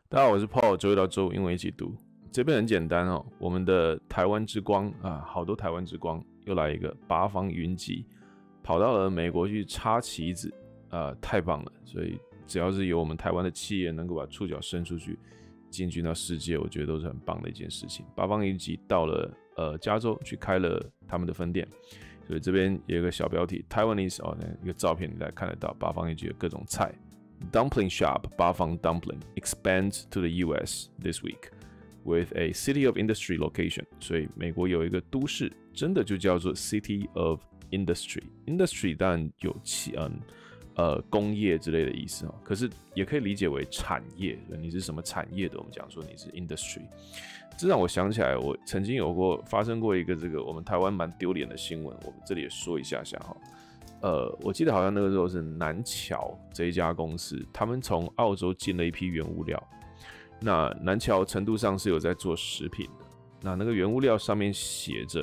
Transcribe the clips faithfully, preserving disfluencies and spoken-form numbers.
大家好，我是 Paul，周一到周五英文一起读。这边很简单哦，我们的台湾之光啊，好多台湾之光又来一个八方云集，跑到了美国去插旗子，啊，太棒了！所以只要是有我们台湾的企业能够把触角伸出去，进军到世界，我觉得都是很棒的一件事情。八方云集到了呃加州去开了他们的分店，所以这边有一个小标题 ，Taiwanese 哦，一个照片你来看得到，八方云集的各种菜。Dumpling shop 八方 Dumpling expands to the U S this week with a City of Industry location. 所以美国有一个都市，真的就叫做 City of Industry。Industry 当然有气嗯呃工业之类的意思哦，可是也可以理解为产业。你是什么产业的？我们讲说你是 Industry。这让我想起来，我曾经有过发生过一个这个我们台湾蛮丢脸的新闻，我们这里也说一下下哈。呃，我记得好像那个时候是南侨这一家公司，他们从澳洲进了一批原物料。那南侨程度上是有在做食品的，那那个原物料上面写着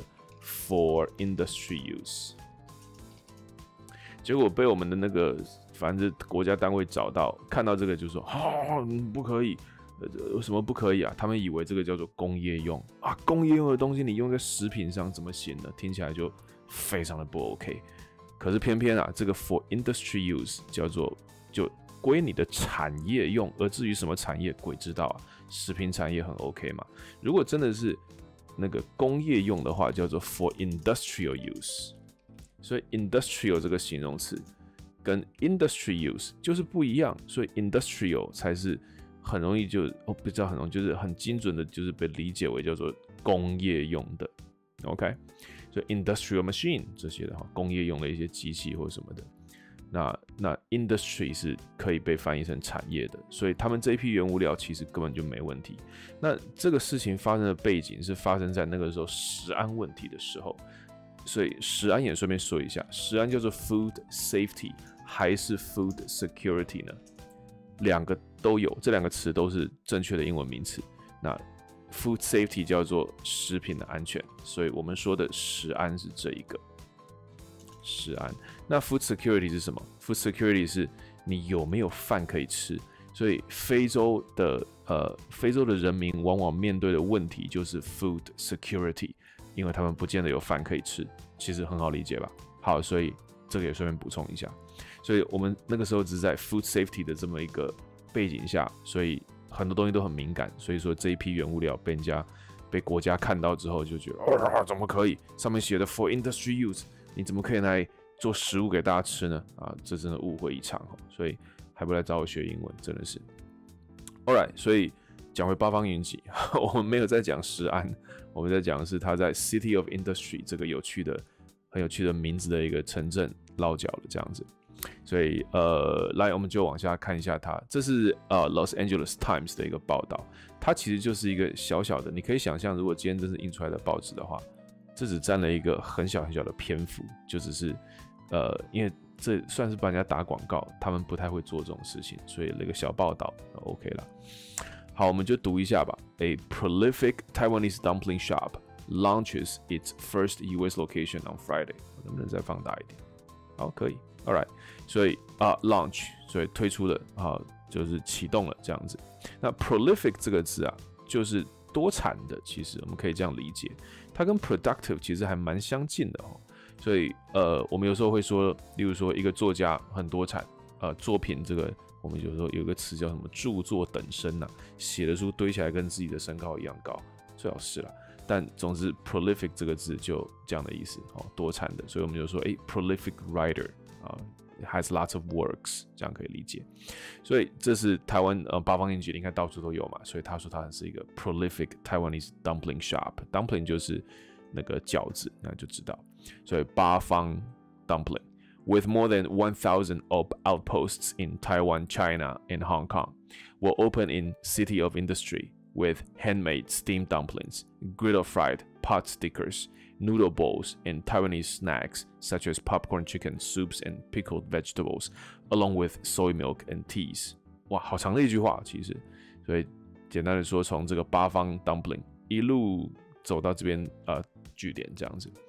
for industry use， 结果被我们的那个反正国家单位找到，看到这个就说哦，不可以，有什么不可以啊？他们以为这个叫做工业用啊，工业用的东西你用在食品上怎么行呢？听起来就非常的不 OK。可是偏偏啊，这个 for industry use 叫做就归你的产业用，而至于什么产业，鬼知道啊。食品产业很 OK 嘛？如果真的是那个工业用的话，叫做 for industrial use。所以 industrial 这个形容词跟 industry use 就是不一样，所以 industrial 才是很容易就哦，不知道很容易，就是很精准的，就是被理解为叫做工业用的。OK， 所以 industrial machine 这些的哈，工业用的一些机器或什么的，那那 industry 是可以被翻译成产业的，所以他们这一批原物料其实根本就没问题。那这个事情发生的背景是发生在那个时候食安问题的时候，所以食安也顺便说一下，食安叫做 food safety 还是 food security 呢？两个都有，这两个词都是正确的英文名词。那Food safety 叫做食品的安全，所以我们说的食安是这一个食安。那 food security 是什么 ？Food security 是你有没有饭可以吃。所以非洲的呃非洲的人民往往面对的问题就是 food security， 因为他们不见得有饭可以吃。其实很好理解吧？好，所以这个也顺便补充一下。所以我们那个时候只是在 food safety 的这么一个背景下，所以很多东西都很敏感，所以说这一批原物料被人家被国家看到之后，就觉得哦，怎么可以？上面写的 for industry use， 你怎么可以拿来做食物给大家吃呢？啊，这真的误会一场，所以还不来找我学英文，真的是。Alright， 所以讲回八方云集，我们没有在讲食安，我们在讲的是他在 City of Industry 这个有趣的、很有趣的名字的一个城镇落脚了这样子。所以，呃，来，我们就往下看一下它。这是呃 Los Angeles Times 的一个报道，它其实就是一个小小的，你可以想象，如果今天真是印出来的报纸的话，这只占了一个很小很小的篇幅，就只是，呃，因为这算是帮人家打广告，他们不太会做这种事情，所以那个小报道 OK 了。好，我们就读一下吧。A prolific Taiwanese dumpling shop launches its first U S location on Friday。能不能再放大一点？好，可以。Alright， 所以啊 ，launch， 所以推出了啊，就是启动了这样子。那 prolific 这个字啊，就是多产的，其实我们可以这样理解，它跟 productive 其实还蛮相近的哦。所以呃，我们有时候会说，例如说一个作家很多产，呃，作品这个我们有时候有一个词叫什么著作等身呐、啊，写的书堆起来跟自己的身高一样高，最好是啦。但总之 prolific 这个字就这样的意思哦，多产的，所以我们就说，哎 ，prolific writer。Uh, it has lots of works， 这样可以理解。所以这是台湾呃八方云集，你看到处都有嘛。所以他说他是一个 prolific Taiwanese dumpling shop。dumpling 就是那个饺子，那就知道。所以八方 dumpling with more than one thousand outposts in Taiwan, China, and Hong Kong will open in City of Industry with handmade steamed dumplings, griddle fried pot stickers.Noodle bowls and Taiwanese snacks such as popcorn chicken, soups, and pickled vegetables, along with soy milk and teas. 哇，好长的一句话，其实，所以简单的说，从这个八方 dumpling 一路走到这边呃据点这样子。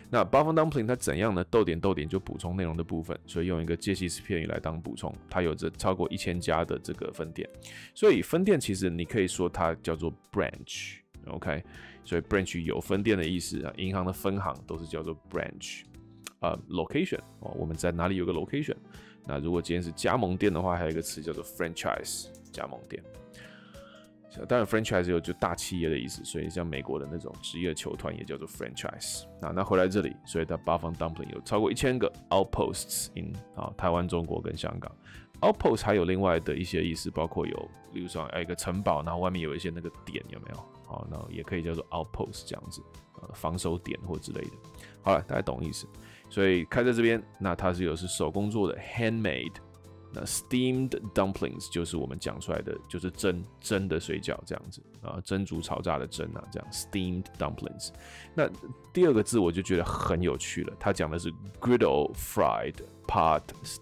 那八方 dumpling 它怎样呢？逗点逗点就补充内容的部分，所以用一个介系词片语来当补充。它有着超过一千家的这个分店，所以分店其实你可以说它叫做 branch，OK，、okay? 所以 branch 有分店的意思啊，银行的分行都是叫做 branch。呃 ，location 哦，我们在哪里有个 location？ 那如果今天是加盟店的话，还有一个词叫做 franchise， 加盟店。当然 ，franchise 有就大企业的意思，所以像美国的那种职业球团也叫做 franchise。那那回来这里，所以它八方 dumpling 有超过一千个 outposts in 啊台湾、中国跟香港。outpost 还有另外的一些意思，包括有，例如说有一个城堡，然后外面有一些那个点，有没有？好，那也可以叫做 outpost 这样子，呃，防守点或之类的。好了，大家懂意思。所以开在这边，那它是有是手工做的 handmade。那 steamed dumplings 就是我们讲出来的，就是蒸蒸的水饺这样子啊，蒸煮炒炸的蒸啊，这样 steamed dumplings。那第二个字我就觉得很有趣了，它讲的是 griddle fried pot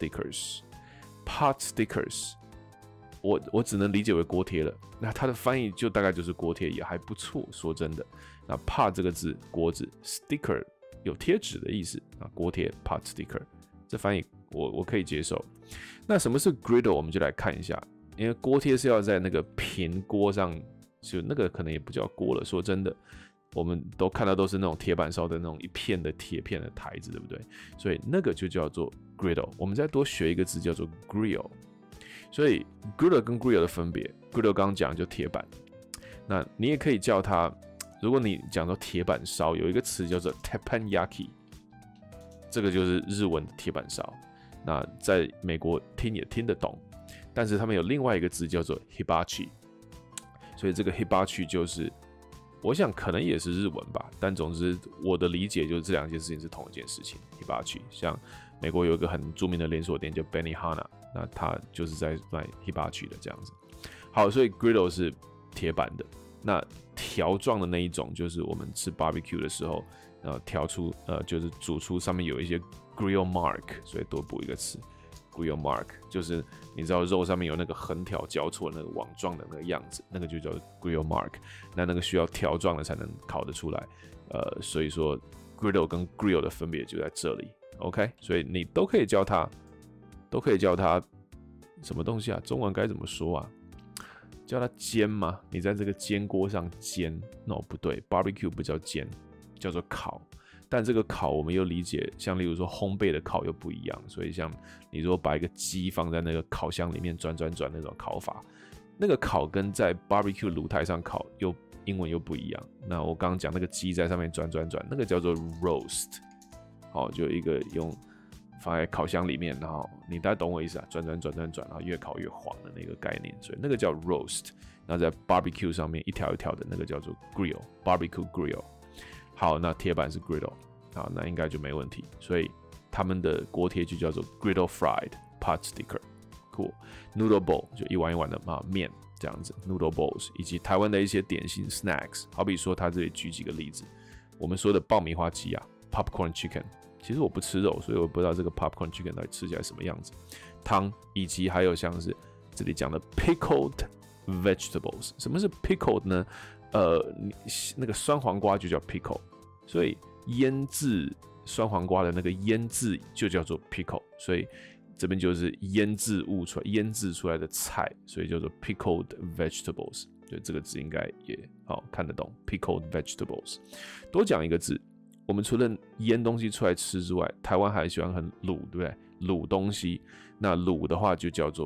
stickers。pot stickers， 我我只能理解为锅贴了。那它的翻译就大概就是锅贴，也还不错。说真的，那 pot 这个字锅子 ，sticker 有贴纸的意思啊，锅贴 pot sticker， 这翻译我我可以接受。那什么是 griddle？ 我们就来看一下，因为锅贴是要在那个平锅上，就那个可能也不叫锅了。说真的，我们都看到都是那种铁板烧的那种一片的铁片的台子，对不对？所以那个就叫做 griddle。我们再多学一个字叫做 grill。所以 griddle 跟 grill 的分别 ，griddle 刚刚讲就铁板，那你也可以叫它，如果你讲到铁板烧，有一个词叫做 teppanyaki， 这个就是日文的铁板烧。那在美国听也听得懂，但是他们有另外一个字叫做 hibachi， 所以这个 hibachi 就是，我想可能也是日文吧，但总之我的理解就是这两件事情是同一件事情。hibachi 像美国有一个很著名的连锁店叫 Benihana， 那它就是在卖 hibachi 的这样子。好，所以 griddle 是铁板的，那条状的那一种就是我们吃 barbecue 的时候，呃，调出呃就是煮出上面有一些 grill mark， 所以多补一个词 grill mark， 就是你知道肉上面有那个横条交错的那个网状的那个样子，那个就叫 grill mark。那那个需要条状的才能烤得出来，呃，所以说 griddle 跟 grill 的分别就在这里。OK， 所以你都可以叫它，都可以叫它什么东西啊？中文该怎么说啊？叫它煎吗？你在这个煎锅上煎 ？No， 不对 ，barbecue 不叫煎，叫做烤。但这个烤我们又理解，像例如说烘焙的烤又不一样，所以像你如果把一个鸡放在那个烤箱里面转转转那种烤法，那个烤跟在 barbecue 炉台上烤又英文又不一样。那我刚刚讲那个鸡在上面转转转，那个叫做 roast， 好，就一个用放在烤箱里面，然后你大概懂我意思啊，转转转转转，然后越烤越黄的那个概念，所以那个叫 roast。那在 barbecue 上面一条一条的那个叫做 grill，barbecue grill。好，那铁板是 griddle， 好，那应该就没问题。所以他们的锅贴就叫做 griddle fried pot sticker。Cool，noodle bowl 就一碗一碗的啊面这样子 ，noodle bowls， 以及台湾的一些点心 snacks， 好比说他这里举几个例子，我们说的爆米花鸡啊 ，popcorn chicken。其实我不吃肉，所以我不知道这个 popcorn chicken 到底吃起来什么样子。汤，以及还有像是这里讲的 pickled vegetables。什么是 pickled 呢？呃，那个酸黄瓜就叫 pickle， 所以腌制酸黄瓜的那个腌制就叫做 pickle， 所以这边就是腌制物出来、腌制出来的菜，所以叫做 pickled vegetables。所以这个字应该也好、哦、看得懂 ，pickled vegetables。多讲一个字，我们除了腌东西出来吃之外，台湾还喜欢很卤，对不对？卤东西，那卤的话就叫做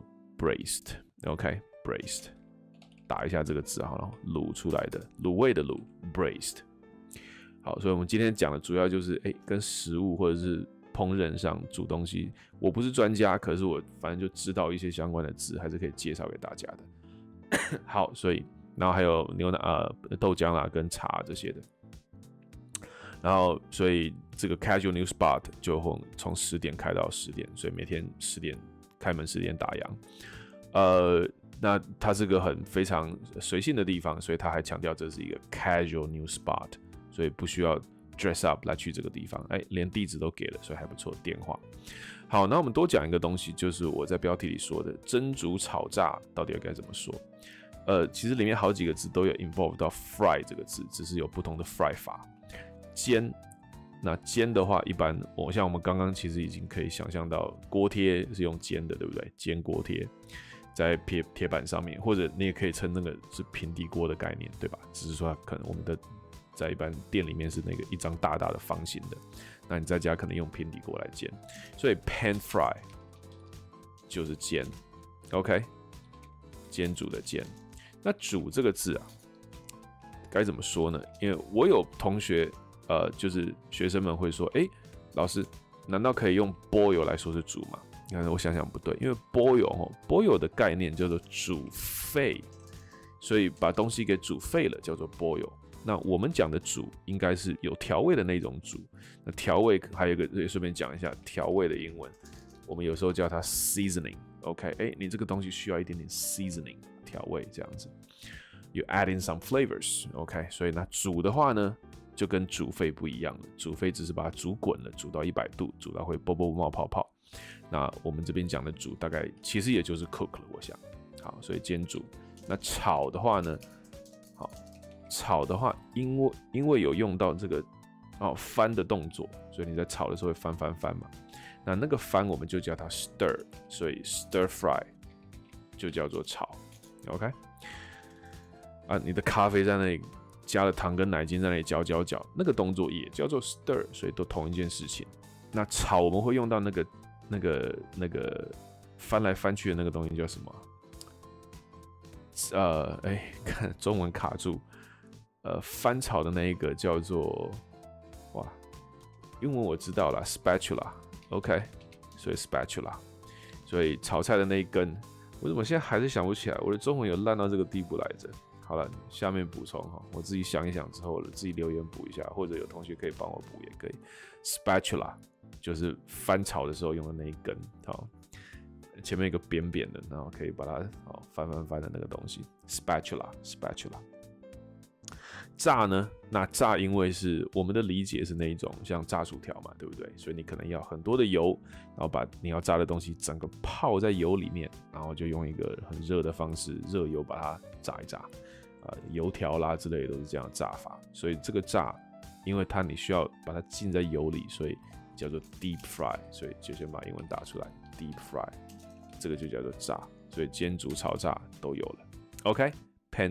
braised，OK，braised。Okay? 打一下这个字好了，卤出来的，卤味的卤 ，braised。好，所以我们今天讲的主要就是，哎，跟食物或者是烹饪上煮东西，我不是专家，可是我反正就知道一些相关的字，还是可以介绍给大家的。好，所以然后还有牛奶啊、呃、豆浆啊跟茶这些的。然后，所以这个 casual news spot 就会从十点开到十点，所以每天十点开门，十点打烊。呃。那它是个很非常随性的地方，所以他还强调这是一个 casual news spot， 所以不需要 dress up 来去这个地方。哎，连地址都给了，所以还不错。电话。好，那我们多讲一个东西，就是我在标题里说的蒸煮炒炸到底该怎么说？呃，其实里面好几个字都有 involve 到 fry 这个字，只是有不同的 fry 法。煎那煎的话，一般我、哦、像我们刚刚其实已经可以想象到锅贴是用煎的，对不对？煎锅贴在铁铁板上面，或者你也可以称那个是平底锅的概念，对吧？只是说它可能我们的在一般店里面是那个一张大大的方形的，那你在家可能用平底锅来煎，所以 pan fry 就是煎 ，OK， 煎煮的煎。那煮这个字啊，该怎么说呢？因为我有同学。呃，就是学生们会说，哎、欸，老师，难道可以用 boil 来说是煮吗？你看，我想想不对，因为 boil 哦 ，boil 的概念叫做煮沸，所以把东西给煮沸了叫做 boil。那我们讲的煮应该是有调味的那种煮。那调味还有一个，也顺便讲一下调味的英文，我们有时候叫它 seasoning。OK， 哎、欸，你这个东西需要一点点 seasoning 调味这样子。You add in some flavors。OK， 所以那煮的话呢？就跟煮沸不一样了，煮沸只是把它煮滚了，煮到一百度，煮到会啵啵冒泡泡。那我们这边讲的煮，大概其实也就是 cook 了，我想。好，所以煎煮。那炒的话呢，好，炒的话，因为因为有用到这个哦翻的动作，所以你在炒的时候会翻翻翻嘛。那那个翻我们就叫它 stir， 所以 stir fry 就叫做炒。OK， 啊，你的咖啡在那里。加了糖跟奶精在那里搅搅搅，那个动作也叫做 stir， 所以都同一件事情。那炒我们会用到那个那个那个翻来翻去的那个东西叫什么？呃，哎、欸，看中文卡住，呃，翻炒的那一个叫做哇，英文我知道了 ，spatula，OK，、okay? 所以 spatula， 所以炒菜的那一根，我怎么现在还是想不起来？我的中文有烂到这个地步来着。好了，下面补充哈，我自己想一想之后了，自己留言补一下，或者有同学可以帮我补也可以。Spatula 就是翻炒的时候用的那一根，好，前面一个扁扁的，然后可以把它好翻翻翻的那个东西。Spatula Spatula 炸呢？那炸因为是我们的理解是那一种像炸薯条嘛，对不对？所以你可能要很多的油，然后把你要炸的东西整个泡在油里面，然后就用一个很热的方式，热油把它炸一炸。呃，油条啦之类的都是这样炸法，所以这个炸，因为它你需要把它浸在油里，所以叫做 deep fry， 所以就先把英文打出来 ，deep fry， 这个就叫做炸，所以煎、煮、炒、炸都有了。OK，pan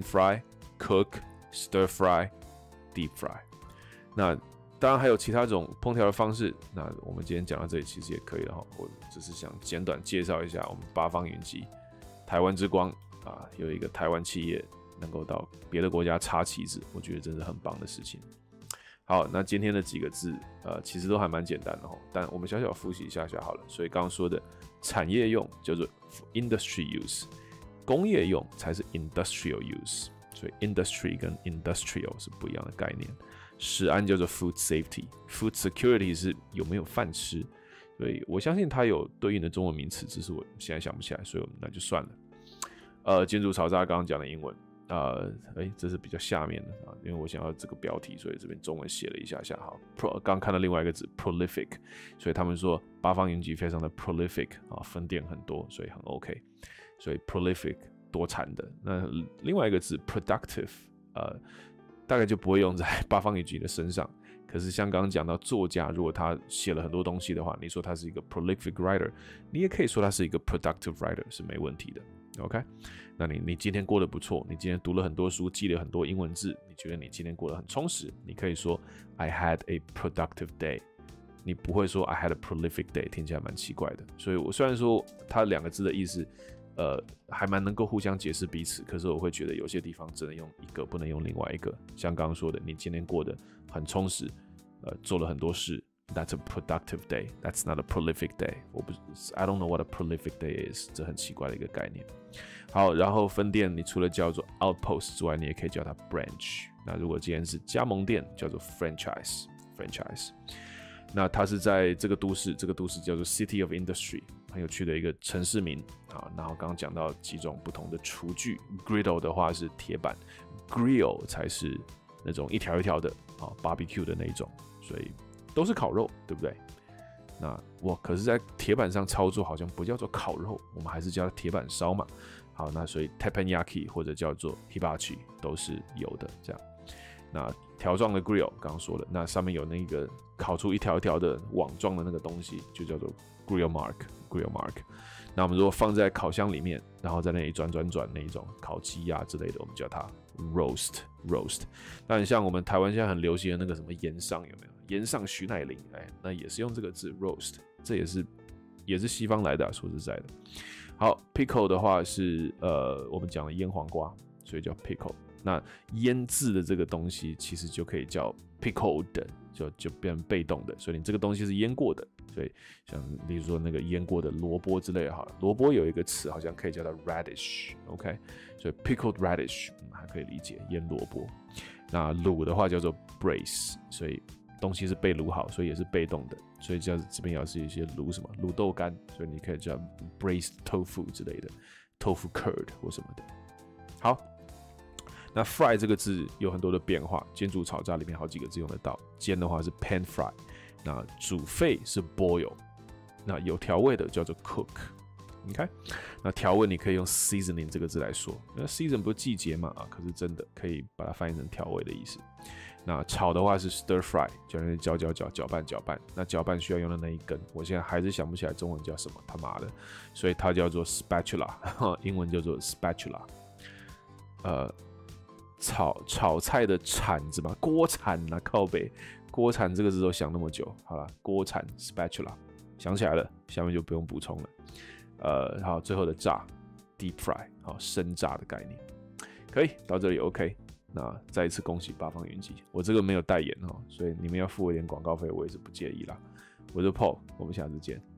fry、cook、stir fry、deep fry。那当然还有其他种烹调的方式，那我们今天讲到这里其实也可以了哈。我只是想简短介绍一下我们八方云集、台湾之光啊，有一个台湾企业。能够到别的国家插旗子，我觉得真是很棒的事情。好，那今天的几个字，呃，其实都还蛮简单的哈，但我们小小复习一下下好了。所以刚刚说的产业用叫做 industry use， 工业用才是 industrial use， 所以 industry 跟 industrial 是不一样的概念。食安叫做 food safety，food security 是有没有饭吃，所以我相信它有对应的中文名词，只是我现在想不起来，所以我们那就算了。呃，煎煮炒炸刚刚讲的英文。呃，哎，这是比较下面的啊，因为我想要这个标题，所以这边中文写了一下下。好 ，pro 刚看到另外一个字 prolific， 所以他们说八方云集非常的 prolific 啊，分店很多，所以很 OK。所以 prolific 多产的。那另外一个字 productive， 呃，大概就不会用在八方云集的身上。可是像刚刚讲到作家，如果他写了很多东西的话，你说他是一个 prolific writer， 你也可以说他是一个 productive writer， 是没问题的。OK， 那你你今天过得不错，你今天读了很多书，记了很多英文字，你觉得你今天过得很充实，你可以说 I had a productive day。你不会说 I had a prolific day， 听起来蛮奇怪的。所以我虽然说它两个字的意思，呃，还蛮能够互相解释彼此，可是我会觉得有些地方只能用一个，不能用另外一个。像刚刚说的，你今天过得很充实，呃，做了很多事。That's a productive day. That's not a prolific day. 我不 ，I don't know what a prolific day is. 这很奇怪的一个概念。好，然后分店，你除了叫做 outpost 之外，你也可以叫它 branch。那如果今天是加盟店，叫做 franchise。franchise。那它是在这个都市，这个都市叫做 City of Industry， 很有趣的一个城市名啊。然后刚刚讲到几种不同的厨具 ，griddle 的话是铁板 ，grill 才是那种一条一条的啊 ，barbecue 的那一种，所以。都是烤肉，对不对？那我可是在铁板上操作，好像不叫做烤肉，我们还是叫铁板烧嘛。好，那所以 teppanyaki 或者叫做 hibachi 都是有的。这样，那条状的 grill 刚刚说了，那上面有那个烤出一条一条的网状的那个东西，就叫做 grill mark，grill mark。那我们如果放在烤箱里面，然后在那里转转转那一种烤鸡啊之类的，我们叫它 roast roast。那像我们台湾现在很流行的那个什么盐上有没有？盐上徐乃麟，哎，那也是用这个字 roast， 这也是也是西方来的、啊，说实在的。好 ，pickle 的话是呃我们讲的腌黄瓜，所以叫 pickle。那腌制的这个东西其实就可以叫 pickled， 就就变成被动的，所以你这个东西是腌过的。所以像例如说那个腌过的萝卜之类的，好了，萝卜有一个词好像可以叫它 radish，OK，、okay? 所以 pickled radish、嗯、还可以理解腌萝卜。那卤的话叫做 braise， 所以东西是被卤好，所以也是被动的，所以叫这边要是一些卤什么卤豆干，所以你可以叫 braised tofu 之类的 ，tofu curd 或什么的。好，那 fry 这个字有很多的变化，煎煮炒炸里面好几个字用得到。煎的话是 pan fry， 那煮沸是 boil， 那有调味的叫做 cook。OK， 那调味你可以用 seasoning 这个字来说，那 season 不是季节嘛啊，可是真的可以把它翻译成调味的意思。那炒的话是 stir fry， 就那搅搅搅搅拌搅拌，那搅拌需要用的那一根，我现在还是想不起来中文叫什么，他妈的，所以它叫做 spatula， 英文叫做 spatula。呃，炒炒菜的铲子嘛，锅铲啊，靠北，锅铲这个字都想那么久，好了，锅铲 spatula， 想起来了，下面就不用补充了。呃，好，最后的炸 deep fry， 好，生炸的概念，可以到这里 OK。那再一次恭喜八方云集，我这个没有代言哦，所以你们要付我一点广告费，我也是不介意啦。我是 Paul， 我们下次见。